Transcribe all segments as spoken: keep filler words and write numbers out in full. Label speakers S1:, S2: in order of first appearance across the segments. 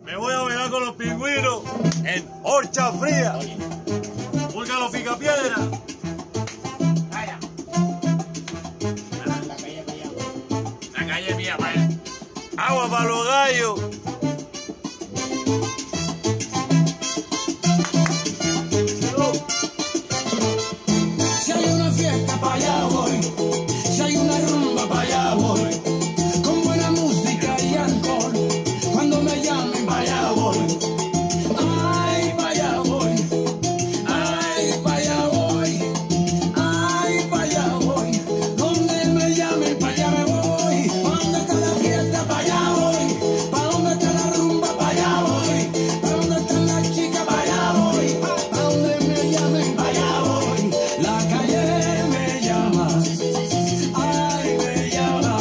S1: Me voy a bailar con los pingüinos en Horcha Fría. Busca los picapiedras.
S2: Vaya.
S3: La calle para allá.
S2: La calle mía, para allá.
S1: Agua para los gallos.
S3: Si hay una fiesta para allá voy, si hay una rumba para allá voy, con buena música y alcohol, cuando me llamen para allá voy, ay para allá voy, ay para allá voy, ay para allá voy, donde me llamen para allá me voy, pa' donde está la fiesta para allá voy, pa' donde está la rumba para allá voy, pa' donde están las chicas para allá voy, pa' donde me llamen para allá voy, la calle me llama, ay me llama.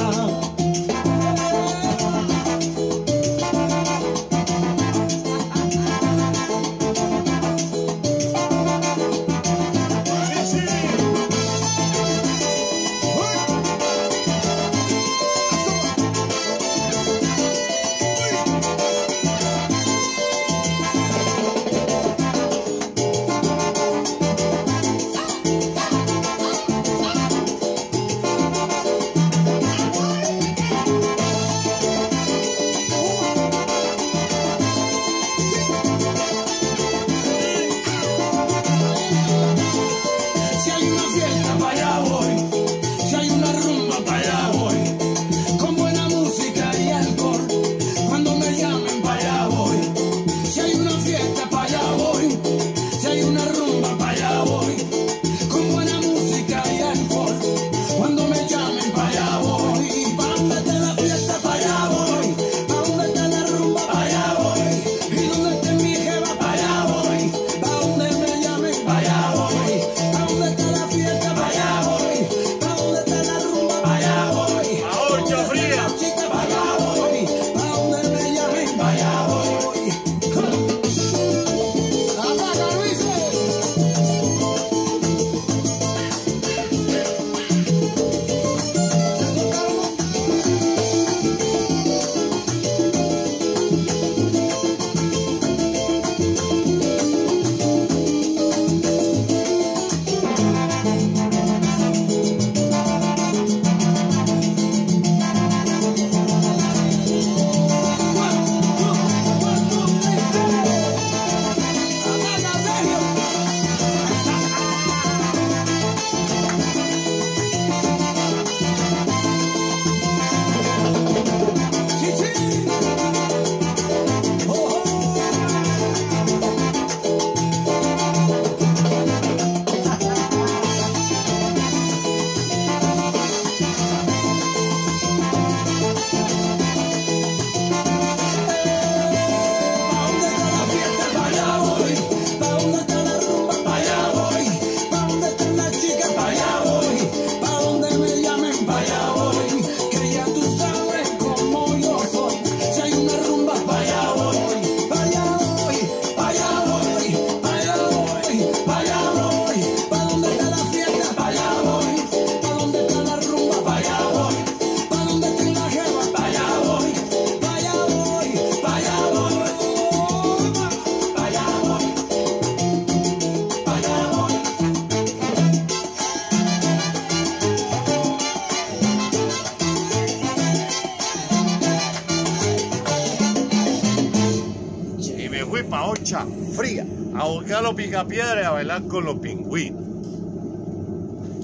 S3: Si hay una fiesta para allá voy, si hay una rumba para allá voy, con buena música y alcohol, cuando me llamen para allá voy, si hay una fiesta para allá voy, si hay una rumba para allá voy, con buena música y alcohol, cuando me llamen para allá voy, pa' donde esté la fiesta para allá voy, pa' donde esté la rumba para allá voy, y donde esté mi jeva para allá voy, pa' donde me llamen para allá voy, pa' donde esté la fiesta para allá voy, pa' donde esté la rumba para allá voy,
S1: A Horcha Fría.
S3: chica para allá voy, pa' donde me llamen para allá voy. ¡Ataca, Luis!
S1: Y me fui pa' Horcha Fría a buscar los picapiedras y a bailar con los pingüinos.